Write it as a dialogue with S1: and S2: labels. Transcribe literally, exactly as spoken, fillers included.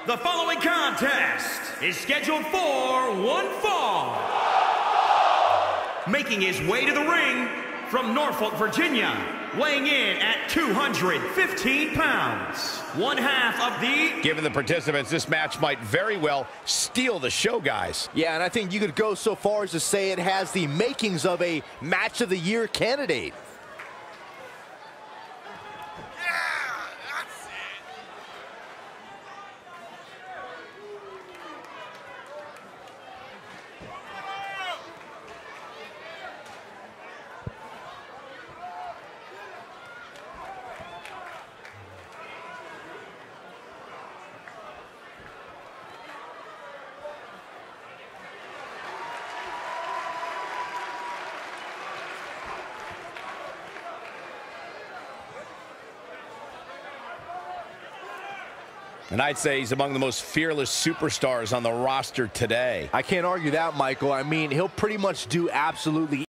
S1: The following contest is scheduled for one fall. Making his way to the ring from Norfolk, Virginia, weighing in at two hundred fifteen pounds, one half of the...
S2: Given the participants, this match might very well steal the show, guys.
S3: Yeah, and I think you could go so far as to say it has the makings of a match of the year candidate.
S2: And I'd say he's among the most fearless superstars on the roster today.
S3: I can't argue that, Michael. I mean, he'll pretty much do absolutely